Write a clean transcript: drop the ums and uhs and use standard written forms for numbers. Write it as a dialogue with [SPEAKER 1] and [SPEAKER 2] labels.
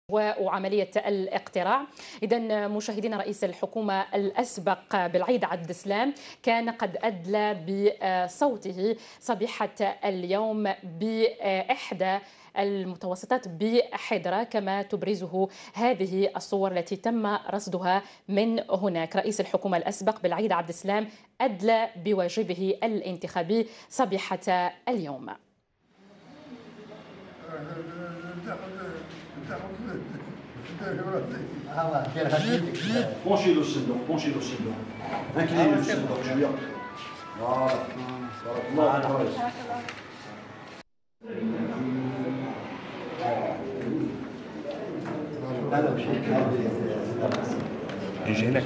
[SPEAKER 1] وعملية الاقتراع. إذن مشاهدينا، رئيس الحكومة الأسبق بالعيد عبد السلام كان قد أدلى بصوته صبيحة اليوم بإحدى المتوسطات بحضرة، كما تبرزه هذه الصور التي تم رصدها من هناك. رئيس الحكومة الأسبق بالعيد عبد السلام أدلى بواجبه الانتخابي صبيحة اليوم.
[SPEAKER 2] Penchez le sein, penchez le sein. Inclinez le sein, je viens. Voilà.
[SPEAKER 3] يجي هناك.